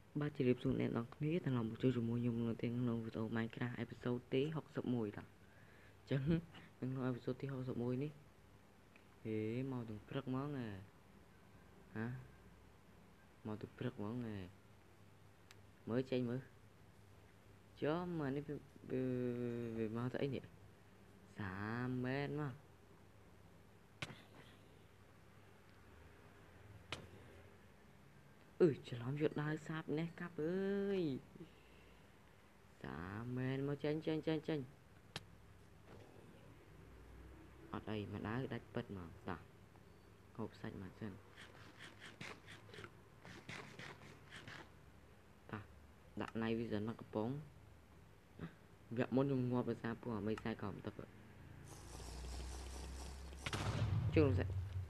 Ba chỉ điệp xuống nền đọc ní thằng lòng một chơi dùng môi nhung đầu tiên lòng video Minecraft episode tí học sập mùi đó chẳng đừng nói episode tí học sập mùi ní thế mau từng rất món nè hả mau từng rất món nè mới chơi mới chó mà nó về mau thấy nè xả men mà chờ lắm chuyện đai sáp nè cắp ơi xả men mau chanh ở đây mà đá đách bật mà xả hộp xanh mà chân ta đạn này bây giờ nó có bóng việc muốn dùng ngọt và xa của mấy sai cổng tập chưa luôn sẽ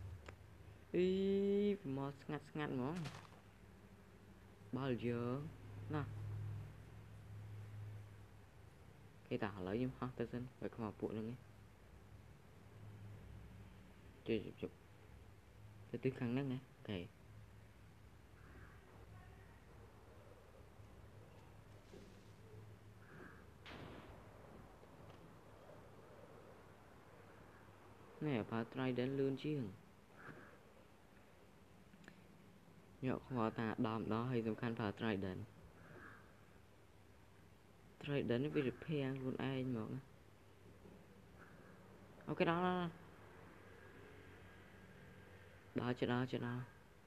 ý mà ngắt món bao giờ nè cái tả lấy nhưng ha ta dân phải có bộ nữa nghe chơi chụp cái thứ khăn nắng nè ok nè phá trai đến lươn chứ nhọ khó ta đom đó hay dùng khăn phá trai đến với repair luôn ai mà ok đó đó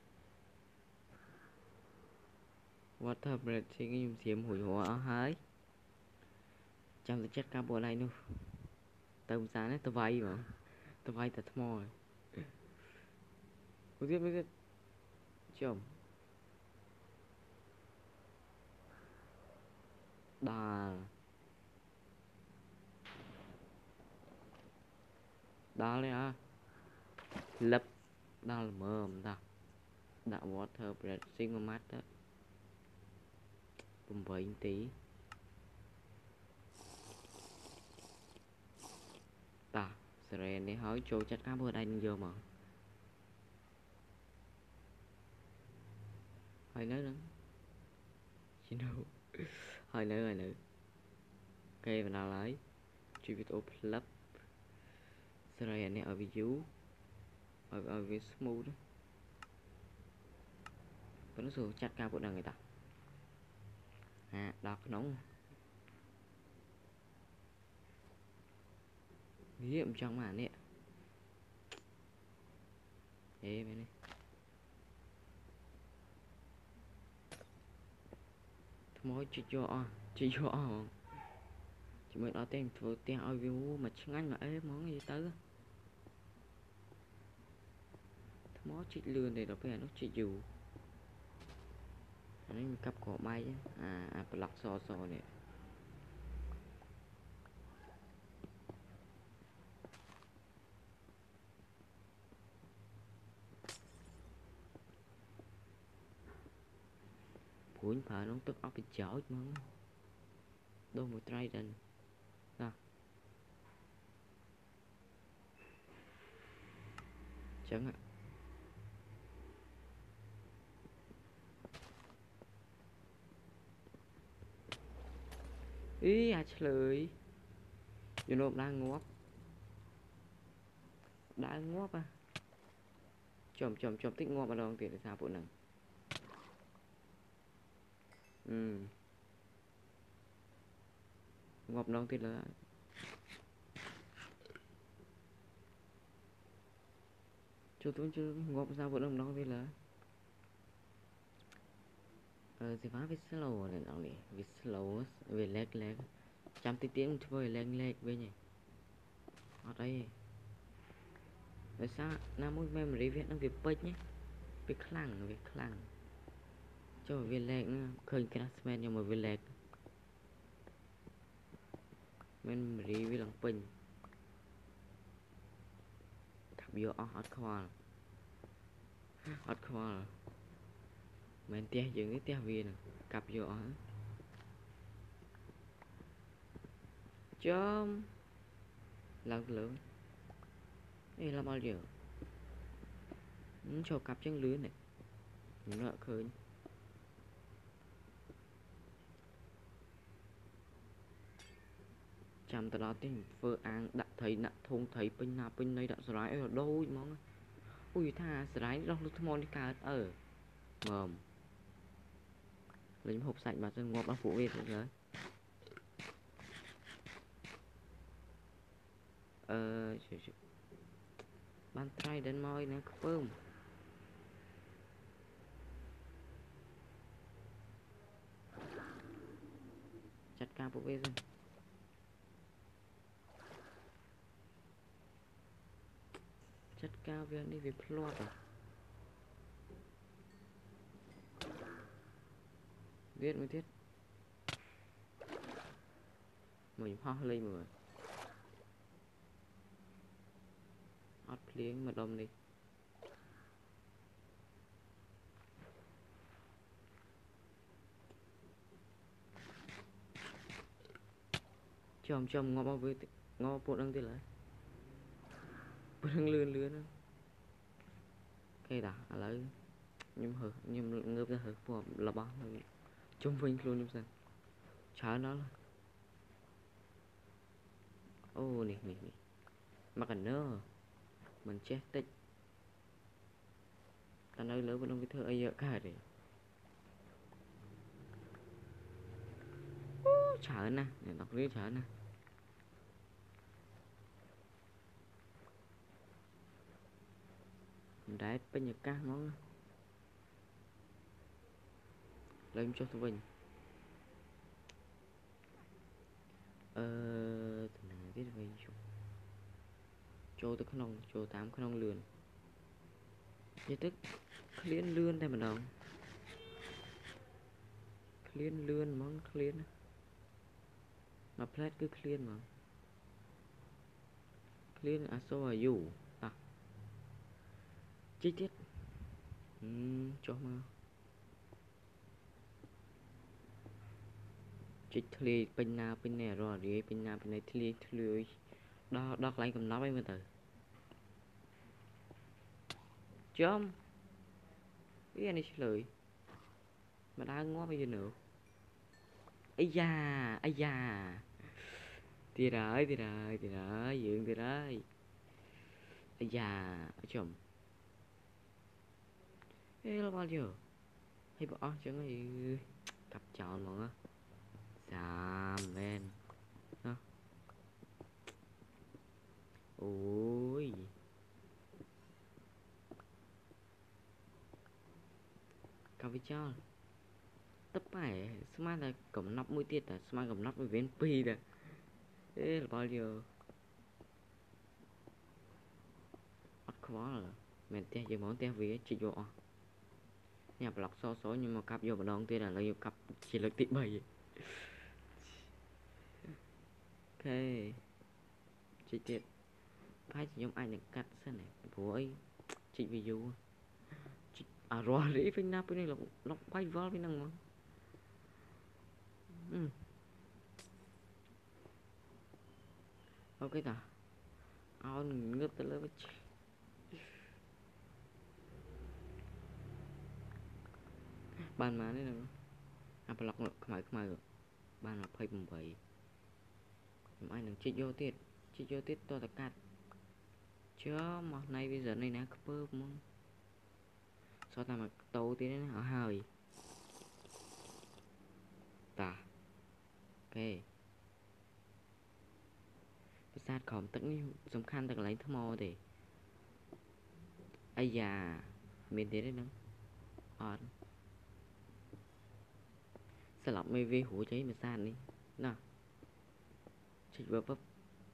water breath thì cái dùng xiêm hủi hóa ở hái trong chất cả bộ này nữa tao sáng đấy tao vay mà tao vay thật mò mới tiếp chồng đà đà lên à lập đà là mờm ta đã water breath sinh mà mát đó cùng với anh tí ta sẽ để hỏi chỗ chất cá bữa đây vô mà hơi nữa xin đâu hơi nữa ok và nào lấy truy video club sẽ này ở view ở với smooth đó vẫn nó số chặt cao của người ta đọc nóng nghiệm trong màn nè ê mày này thôi chị cho chị mới nói tên thôi tên ao view mà chẳng anh mà ế món gì tới món chị lươn này đó bây giờ nó chị dù anh cặp cỏ bay block so nè cuốn phải nó tức ốc bị chảo món đôi một trai đần à chẳng ạ ý trả lời you know đang ngóp chồm tích ngóp ở đâu tiền để sao bộ nằng ngọt đâu thì là cho tôi chứ ngọt sao vẫn đâu thì là thì phá với slow này nào nè với slow về lag trăm tiếng thôi lag với nhỉ ở đây tại sao nam muốn memory việt nam việt bích nhé việc khlang cho về lag khơi classman nhưng mà về lag memory với lòng pin cặp vô hot core mình tia dựng cái tia viên cặp vô chôm lần lượng đây là bao giờ cho cặp chân lưới này nó khơi chăm từ đó tiếng vợ ăn đã thấy nặng thùng thấy bên này đã sải ở đâu món ui tha sải đâu lúc thằng đi cả ở mồm lấy hộp sạch mà chân ngọt bác phụ về rồi ban trai đến môi nè phơm chặt ca phụ về rồi chất cao viên đi về plot rồi viết mới thiết mình ho lên rồi ót liếng mà đông đi chồng ngó bao với ngó bộ đăng thì lại bộ đăng lươn cây đã lấy nhưng hử nhưng ngớp ra hử phù là bao chung vinh luôn nhưng sao chả nó là ô nè mà cần nữa mình chết tích ta nói lớn vẫn không biết thơ ấy ở cả đấy chả nè để đọc lý chả nè đấy bây giờ cá món lên cho tụi mình thằng này biết về cho tôi khăn ông cho 8 khăn ông lườn như tức liên lươn đây mà đâu liên lươn món liên mà plate cứ clean mà clean à so à dù à chi tiết cho mà chích thề bên nè rồi đi bên này thề đo đo lại cầm nó bây giờ từ chôm biết anh đi lười mà đang ngó bây giờ nữa ấy da thì đấy dựng thì đấy ấy da chồng ê là bao nhiêu hay bỏ chẳng có gì cặp chọn mà xàm lên đó ôi cặp với cho tấp phải smart là cổng nắp mũi tiết à smart cổng nắp với viên pi nè ê là bao nhiêu bắt khó là mình te chỉ món te vì chỉ vô nhà lọc so số nhưng mà cặp vô mà đón tiên là lấy cặp chỉ lực tị bầy ok chi tiết phải chỉ giống anh được cắt xem này bố ấy chị ví dụ chị à rồi đấy phim nắp này là nó quay vào với năng mà ok ta ao ngớp tới lớp bàn má đấy là à lọc không phải rồi bàn là phây bùng bầy ai đừng chích vô tiết tôi là cắt chứ mà này bây giờ này nè cơ mong sao ta mà tàu tí nó ở hơi ta ok sát khóm tất nhiên giống khăn thật lấy thơm mò thì ai già mình thế đấy nó sẽ lọc mê vi hủ cháy mà san đi nào chích vào bắp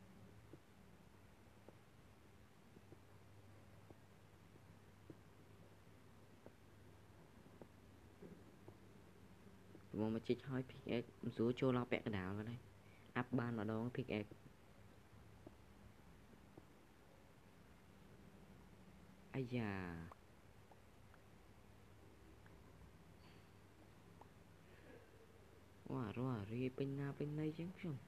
mà chích hơi pickaxe số cho lo bẹ cái đảo vào đây áp ban vào đó pickaxe ai già wow rồi ri bên này chứ không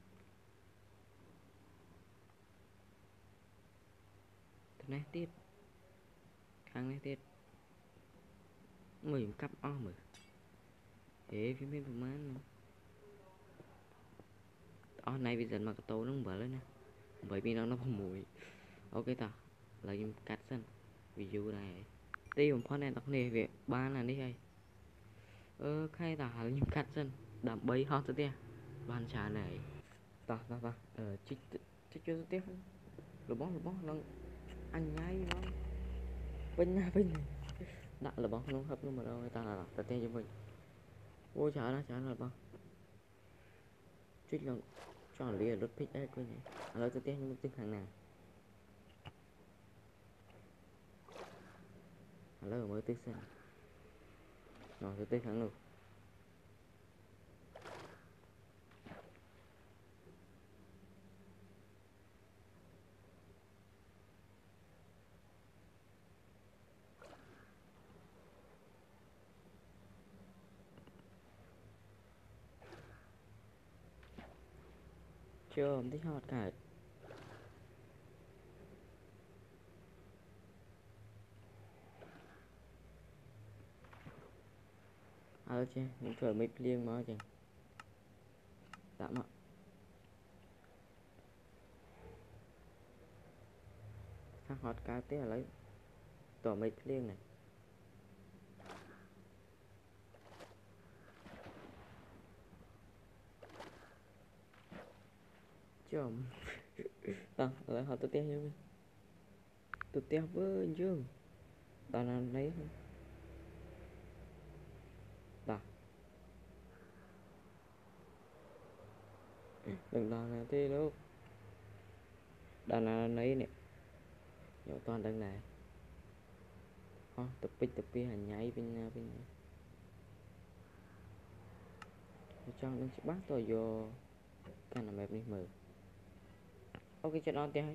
thế này tiết khang này tiết mình cặp mười thế phía bên của man này bây giờ mà cái tô nó không bở lên nè bởi vì nó không mùi ok ta là dùng cắt sân ví dụ này đi một phần này tóc này về ba là đi hay khai ta là dùng cắt sân đạm bấy hot tới tia bàn trà này ta chích chích cho tiếp lột bóng nó ăn nhái nó bên đã là bóng nó hấp nó mà đâu người ta là ta tên cho mình ôi chả là bóng trích lần chọn lìa rất thích ấy coi nhỉ lời tôi tên nhưng tiếng hàng nào lời mới tiếng xem rồi tôi tiếng hàng luôn chưa không thích hot cả alo chứ những thời mấy liên mà chứ tạm ạ thằng hot cá tí là lấy tổ mấy liên này chưa lấy họ tôi tiếc chứ tôi tiếc với chứ tao là lấy ta đừng lo là thế đâu đàn là lấy nè nhiều toàn đằng này tập pi hành nhảy bên cho nó sẽ bắt tôi vô cái nào mẹp đi mờ ok cho nó tiếc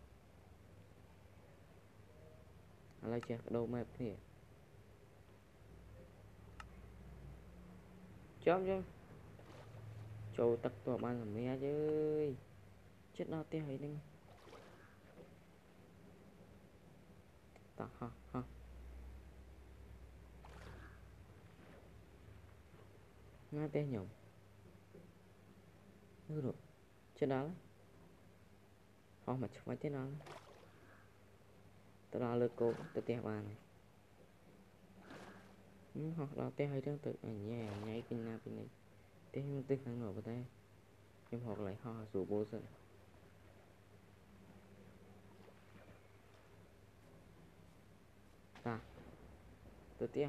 lấy chưa đâu mẹp thì chóm châu tắc tòa ban làm mẹ chứ chết nó tiếc hay đừng ta ha nghe tên nhộng rồi trên đó không mà phải thế nào tao ra lơ cô tao tè bàn này hoặc là tè hay tương tự nhẹ nháy kinh na bên này tè không tức hàng nổi vào đây nhưng hoặc lại ho rủ bố giận ta tao tè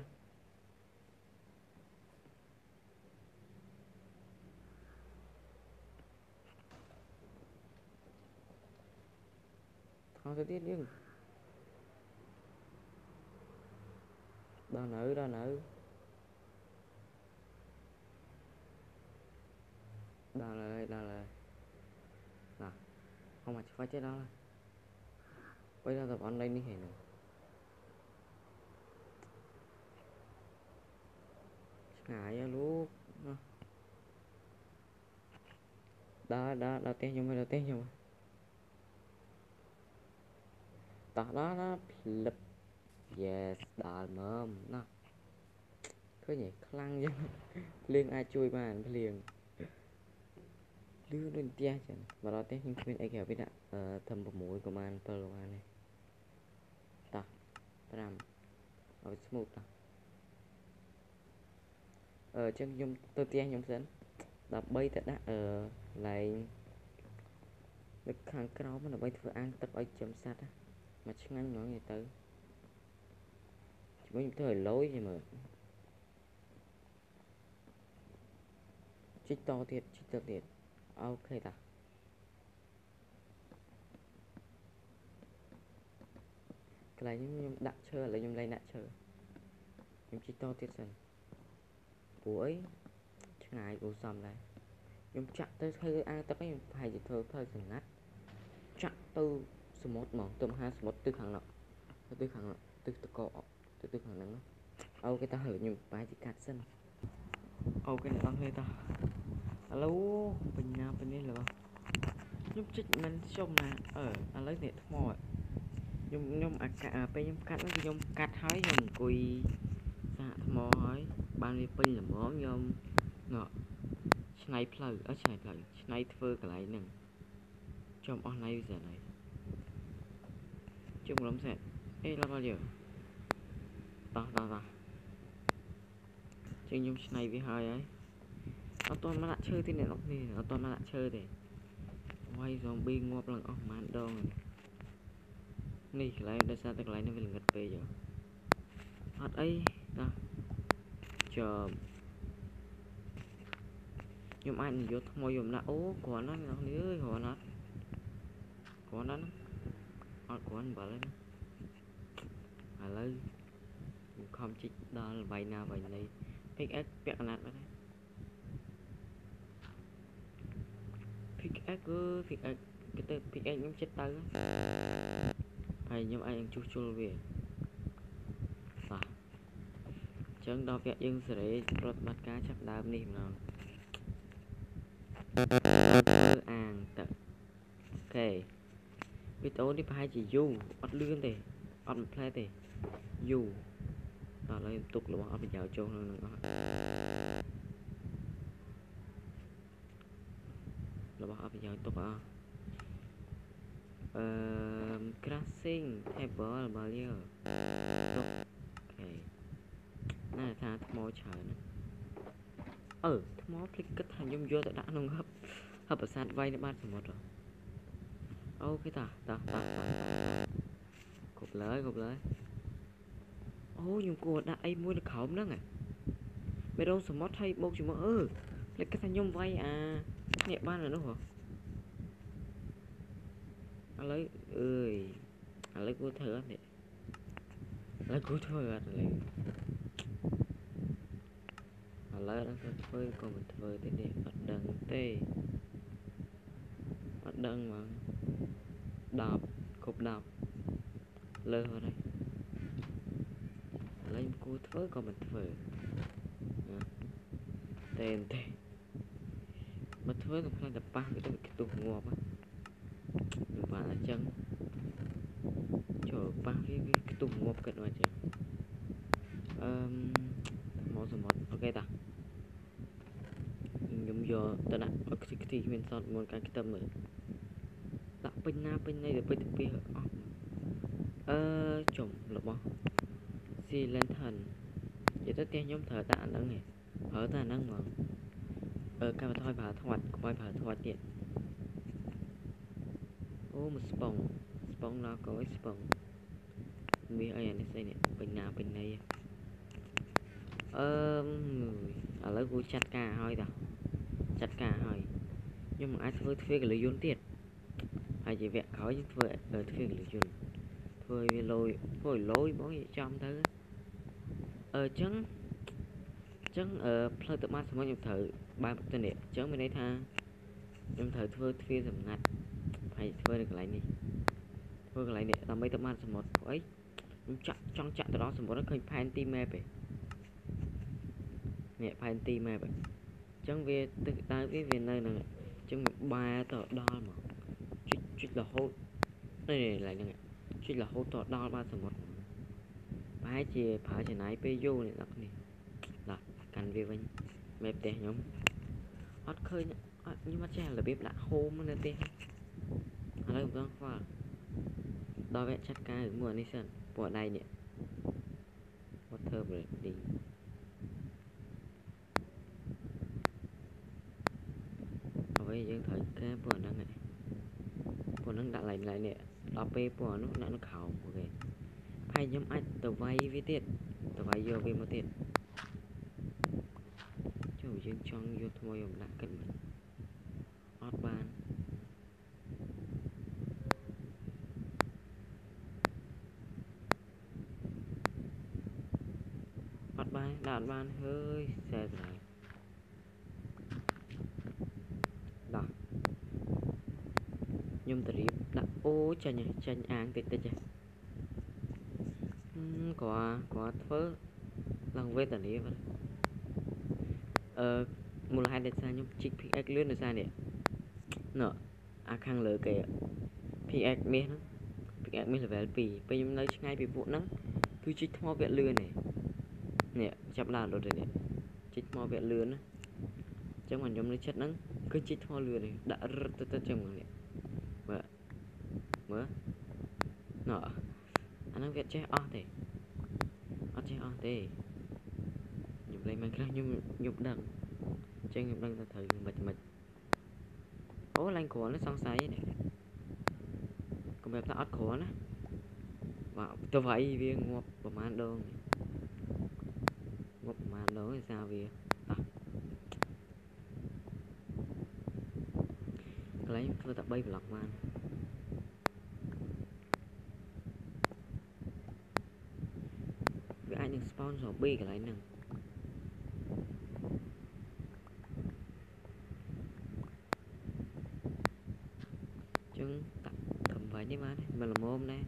thôi tao tè nhưng đau nữ đau lời là không mà phải chết đó bây giờ tập online đi hè nữa ngại lúc đó tên nhưng mà đó tên nhưng mà đó lập yes đà mơm nó cứ nhảy khăng chứ liên ai chui mà liền đưa lên tia chẳng và đó tên hình khuyên ai kèo với đã thầm một mũi của man tờ này ta làm ở smooth ta chân nhung tôi tia nhung dẫn đập bay thật đã lại được hàng cái đó mà nó bay thừa ăn tập ấy chấm sát á mà chắc ngắn nói người tới chỉ có những thời lối gì mà trích to thiệt ok ta cái này nhưng đặt chơi là nhưng đây đặt chơi nhưng trích to thiệt dần cuối chắc này của dòng này nhưng chặn tới hơi ăn tới cái phải gì thôi thôi dừng ngắt chặn từ số 1 mỏng tầm 2 số 1 từ hàng nọ từ cọ từ hàng nắng ok ta hở nhưng phải chỉ cắt sân ok này con hơi ta alo bên đây là nhung chích mình xong nè lấy điện mỏi nhung cả bên nhung cắt nó nhung cắt hỏi nhung cùi dạ mỏi ban đi pin là mỏ nhung ngọ ឆ្នៃផ្លូវឆ្នៃផ្លូវឆ្នៃធ្វើកន្លែងហ្នឹងចំអស់ណៃវាណៃជុំលំសេអេឡប់យើតោះជាងខ្ញុំឆ្នៃវាហើយអត់តមកដាក់ឈើទេអ្នកនរគ្នាអត់តមកដាក់ឈើទេវាយ zombie ងាប់ឡើងអស់ប្រហែលដងនេះកន្លែងដោយសារតែកន្លែងនេះវាល្ងឹតពេកអត់អីណាចាំខ្ញុំអាចយកថ្មយកដាក់អូគ្រាន់ណាស់អ្នកនរគ្នាអើយគ្រាន់ណាស់អត់គ្រាន់បាល់ទេឥឡូវខ្ញុំខំជីកដល់វាយណាវាយណី pickaxe ពាក់កណាត់បាត់ហើយ pickaxe គឺ pickaxe គេទៅ pickaxe ខ្ញុំចិត្តទៅហើយខ្ញុំអាចនឹងជួសជុលវាបាទអញ្ចឹងដល់វគ្គយើងសេរីប្រតិបត្តិការចាប់ដើមនេះម្ដងធ្វើអាងទឹកអូខេវីដេអូនេះប្រហែលជាយូរអត់លឿនទេអត់មួយផ្លែទេយូរដល់ហើយទុករបស់អត់ប្រយោជន៍ចូលក្នុងនឹងអស់របស់អត់ប្រយោជន៍ទុកអស់crafting table បើយើទុកអូខេណាថាថ្មច្រើនថ្មភ្លេចគិតថាខ្ញុំយកទៅដាក់ក្នុងហឹបប្រាសាទវាយនៅបាតសមុទ្រអូខេតាគ្រប់លើអូខ្ញុំគួរដាក់អីមួយនៅក្រោមហ្នឹងមេរោងសមុទ្រហើយបូកជាមួយភ្លេចគិតថាខ្ញុំវាយនេះបាននៅនោះហ៎ឥឡូវឥឡូវគួរធ្វើអត់នេះឥឡូវគួរធ្វើអត់ឥឡូវដល់ធ្វើក៏មិនធ្វើទេនេះអត់ដឹងទេអត់ដឹងហ្មង10គ្រប់10លើអត់ហើយឥឡូវគួរធ្វើក៏មិនធ្វើទេមកធ្វើសំខាន់តែប៉ះវាទៅខ្ទុះងាប់ខ្ញុំបានអញ្ចឹងចូលប៉ះវាខ្ទុះងាប់គិតមកអញ្ចឹងមកសមុទ្រអូខេតាខ្ញុំយកទៅដាក់អុកស៊ីខ្ទីមានសតមុនការខ្ទឹមមើលដាក់ពេញណាពេញណីទៅពេញទៅពីអស់ចំរបស់ Sea Lantern និយាយទៅផ្ទះខ្ញុំត្រូវដាក់អាហ្នឹងឯងប្រើតែអាហ្នឹងហ្មងកាត់បន្ថយប្រើធាត់កុំឲ្យប្រើធាត់ទៀតអូមួយស្ប៉ុងដល់កោស្ប៉ុងមានអីអានេះស្អីនេះពេញណាពេញណីឥឡូវគូចាត់ការហើយតាខ្ញុំមិនអាចធ្វើទ្វារកលយន្តទៀតហើយជាវគ្គក្រោយយើងធ្វើទ្វារកលយន្តធ្វើវាលយបងចំទៅអញ្ចឹងផ្លូវទៅបាតសមុទ្រខ្ញុំត្រូវបែបទៅនេះអញ្ចឹងមានន័យថាខ្ញុំត្រូវធ្វើទ្វារសម្ងាត់ហើយធ្វើនៅកន្លែងនេះដើម្បីទៅបាតសមុទ្រអីខ្ញុំចង់ចាក់ទៅដល់សមុទ្រឃើញផែនទី map ឯងនេះផែនទី map ឯងអញ្ចឹងវាទឹកដៅវានៅនឹងអញ្ចឹងបែរទៅដល់មកជិះរហូតនេះឡើងហ្នឹងជិះរហូតទៅដល់បាតសមុទ្រប្រហែលជាប្រើចំណាយពេលយូរនេះដល់នេះដល់កាន់វាវិញមេផ្ទះខ្ញុំអត់ឃើញខ្ញុំអត់ចេះរបៀបដាក់ហូមនៅផ្ទះឥឡូវខ្ញុំខ្វល់ដល់វគ្គចាត់ការមួយនេះសិនពណ៌ដៃនេះ water breathing អ្វីយើងត្រូវការពណ៌ហ្នឹងដាក់ឡើងនេះដល់ពេលពណ៌នោះដាក់នៅក្រោមអូខេហើយខ្ញុំអាចទៅវាយវាទៀតទៅវាយយកវាមកទៀតចូលយើងចង់យកថ្មយកដាក់គិតមិនអត់បានដាក់អត់បានហើយសែស្រាយដល់ខ្ញុំទៅរៀបដាក់អូចាញ់អាងតិចគាត់ធ្វើឡើងវេទនាបាទមូលហេតុដែលខ្ញុំជីក pickaxe លឿនដោយសារនេះអាខាងលើគេ pickaxe មាសហ្នឹង pickaxe មាស level 2ពេលខ្ញុំនៅឆ្ងាយពីពួកហ្នឹងគឺជីកថ្មវាលឿននេះចាប់ឡើងរត់នេះជីកថ្មវាលឿន chẳng mà nhóm lấy chất nắng cứ chích hoa lừa này đã rất tất trong này mở nọ anh đang viết che thế che thế nhục lấy Minecraft nhục đằng chơi nhục đằng ta thời mệt ố lanh của nó xong sấy này còn bẹp ta ớt của nó và tôi phải viên ngọc của man đơn ngọc man đơn thì sao vì lấy tôi tập bay lọc man với ai những spawn rồi bi cái lại nè chứ thầm phải đi mà mình là môn đây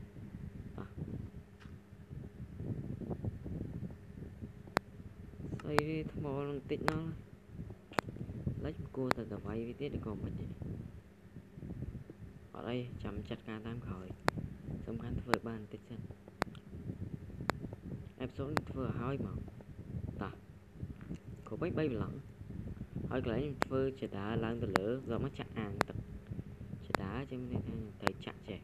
xây đi thầm lần tịnh nó lấy cua từ tập bay với tiết để còn mình ở đây chậm chặt ca tam khỏi xong khăn vừa bàn tích chân em số vừa hỏi mà có bấy bay lỏng hỏi cái vừa chỉ đá lang từ lửa rồi mất chặt hàng tập chỉ đá cho nên thấy chặt trẻ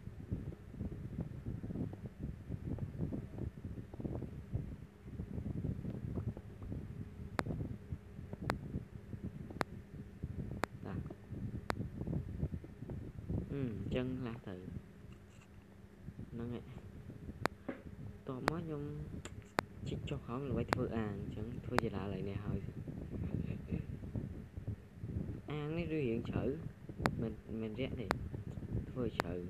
chân là thử nó nghe to mới nhung chích cho khó là phải thưa chẳng thưa gì lại này hồi nó đưa hiện chữ mình rẽ thì thưa chữ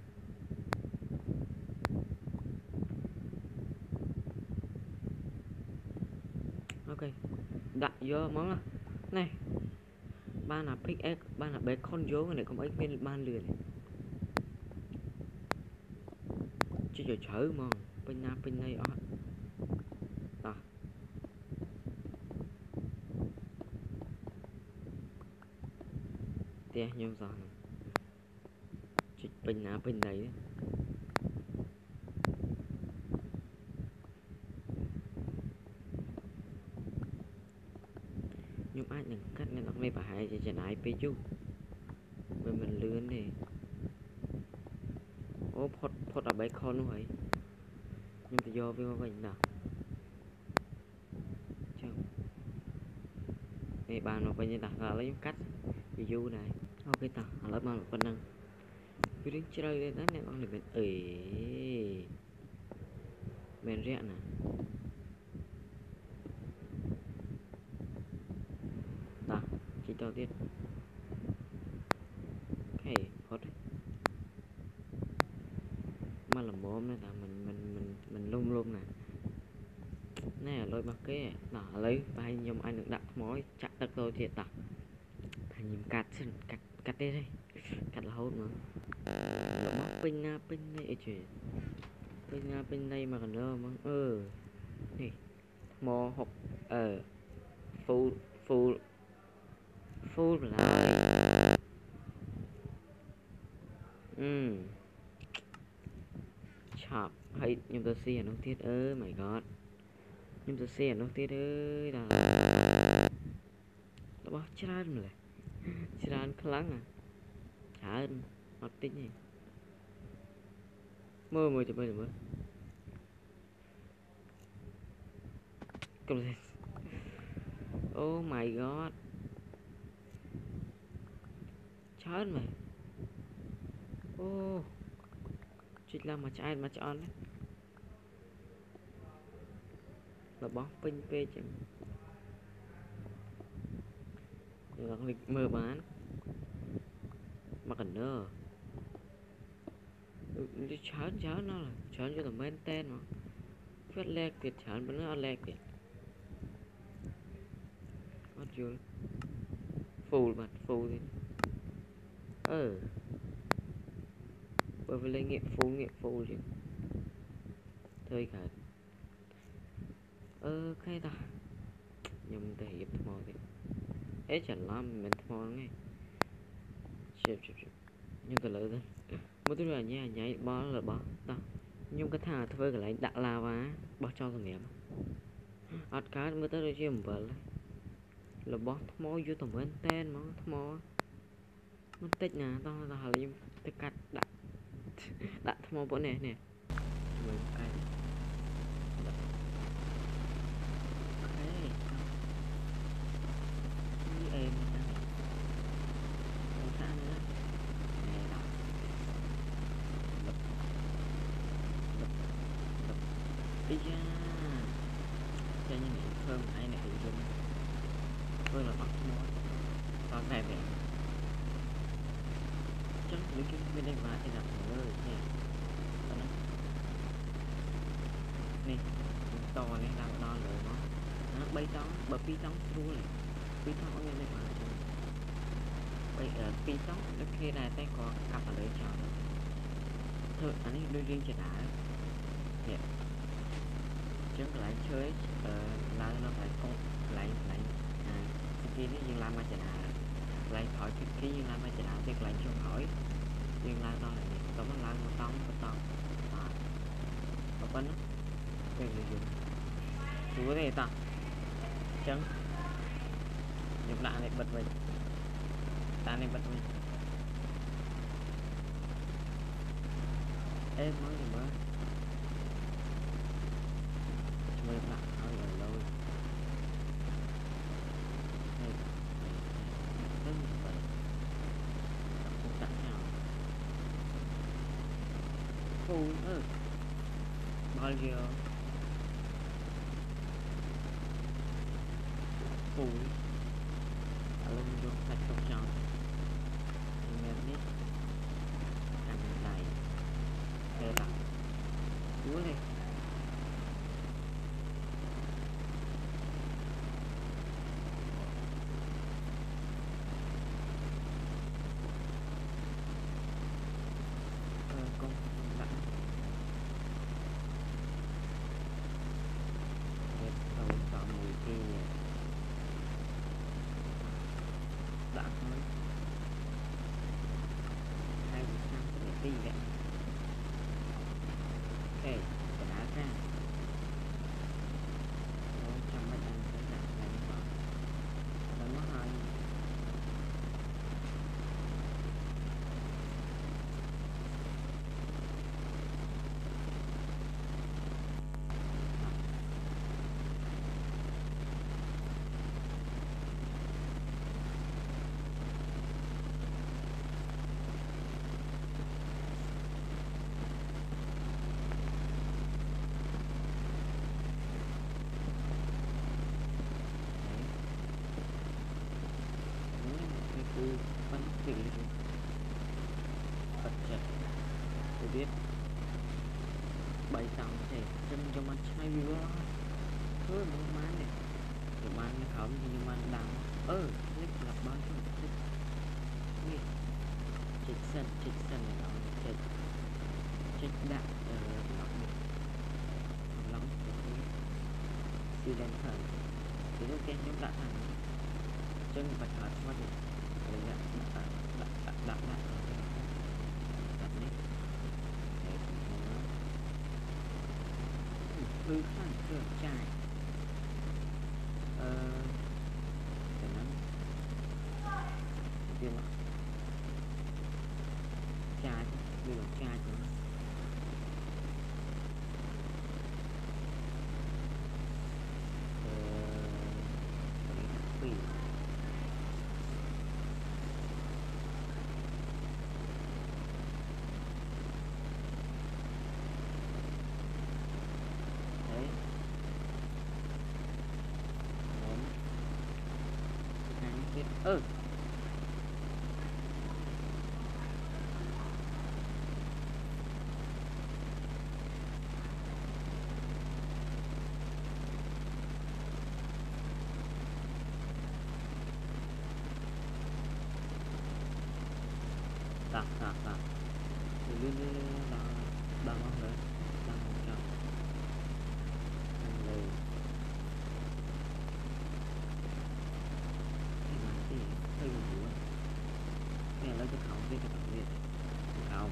ok đặt vô món đó. Này ba là pickaxe ba là bé con dấu này không ấy bên ban lừa này chứ giờ chữ mà bên này tè nhau giòn chứ bên này nhưng ai nhận cách nên đọc này bà hai cho trận ai bê chú mình lươn đi ô phốt ở bãi con luôn vậy nhưng mà do với mình nào này bàn nó coi như đặt là lấy cách bê chú này ok tao lớp mà một con năng cứ đứng chơi lên đó nè con này mình rẽ nè chỉ đầu tiên cái hot mà làm bom này là mình lung nè nè là lôi mặt cái lấy bay nhom anh được đặt mối chặt đất tôi thiệt thành nhìn cắt đi đây cắt là hốt nữa nó pin này chuyện pin đây mà còn nữa mà này mò học full lại chọc hay nhưng tôi xe nó thiết ơi my god nhưng tôi xe nó thiết ơi là nó bao chán rồi chán khăng chán mặc tính gì mơ cho bây giờ mơ cầm lên oh my god chán mày chỉ là mà chán đấy là bó pin p chẳng là việc mơ bán mà cần nữa chán nó là chán cho tầm bên tên mà phát leg thì chán vẫn nó leg thì mất chưa phù mặt phù thì bởi vì lấy nghiệm phù chứ thôi cả cái ta nhưng thể hiệp thầm thì ấy chẳng làm mình thầm nghe chụp nhưng tôi lợi thôi một thứ là nha nhảy bó là bó ta nhưng cái thằng thôi cái lại đặt la quá bó cho thằng em ọt cá mới tới đây chứ vợ là bó thmó vô tầm bên tên mà thmó mất tích nè tao là liêm tất cả đặt thmó bữa nè nè mình cái em không sao nữa nè đó đập đi ra cho như này thơm ai này dùng tôi là bắt mối còn này vậy chắc những cái bên đây mà thì là ơi nè nè to này đang to rồi nó bay to bờ pi tông luôn này pi tông như này mà bây giờ pi tông nó kia này tay có cặp ở đây chọn thôi anh ấy đôi riêng cho đã nè chứ lại chơi là nó phải con lại kia nó dừng làm mà chả lại hỏi cái dừng làm mà chả việc lại cho hỏi dừng làm to này tao nó làm một tông có bên đó cái gì dùng chú có thể ta chân nhập lại này bật mình ta này bật mình em mới gì mới mới lại hơi rồi lâu bao nhiêu phủi luôn vô sạch trong tròn em biết ăn này để đặt chúa đi con đặt đầu chọn mùi kia đã thôi 2 năm để đi vậy ok cái đá ra trong mấy anh sẽ đặt là như vậy và nó hơi bắn tỉ vật chất tôi biết bay tàu thể chân choมันใช่วิวเฮ้ยมันมาเนี่ยเดี๋ยวมันเขามันมันดังนี่กลับบ้านช่วยนี่จิตเส้นnày nóจิตดักlóng si đen thần thì lúc kia nhóm đã thành chân vật thật mà thì đặt nít hư khăn trường trai để nó kia mà trai như là trai của nó đặt thì luôn là ba món nữa đang 100 ăn lời cái này thì hơi buồn cái này lấy cái khẩu với cái khẩu việt khẩu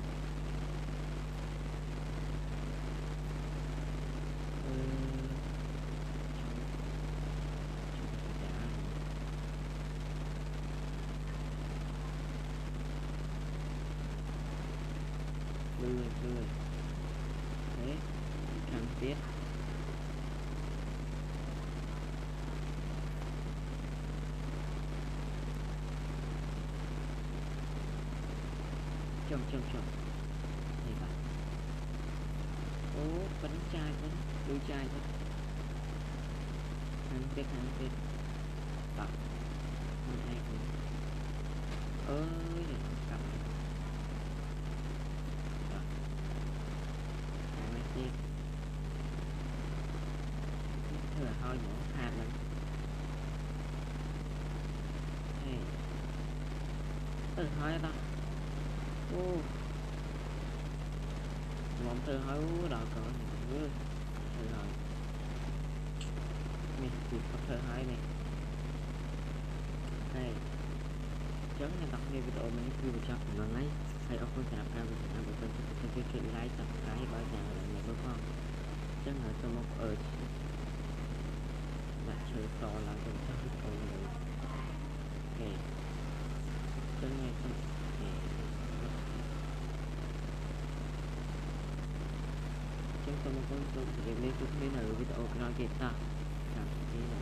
lười thế càng tiết chồng này bạn ô vẫn trai vẫn đôi trai vẫn hàng tiết tập hai cùng ơi để cầm hai tiết thừa thôi nhỏ hạt lên hey hỏi đó ô mong thơ hỏi đỏ cỡ thơ hỏi nè việc học thơ hỏi nè đây chấn nên đọc nghe video mình cứ cho mình lấy hay ở phương tiện nào mình làm được bên cái like subscribe bởi nhà là mẹ đúng không chấn là tôi một bạn chơi to là dùng cho video này ok chấn nghe xong chúng tôi một con số để lên chút thế nào video nói kịp ta